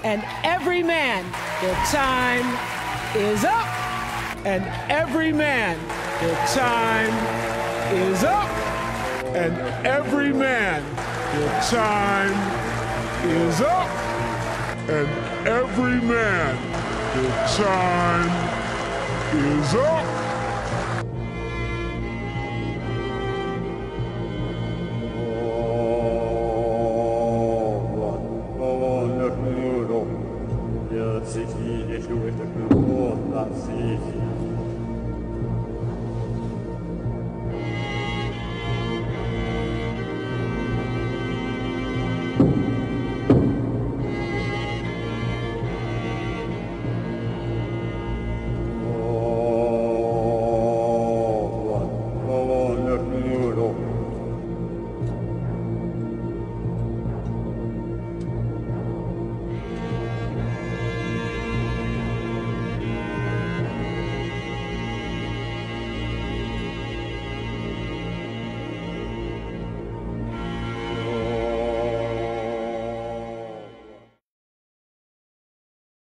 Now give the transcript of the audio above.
And every man, the time is up. And every man, the time is up. And every man, the time is up. And every man, the time is up. Jetzt ich die Flut,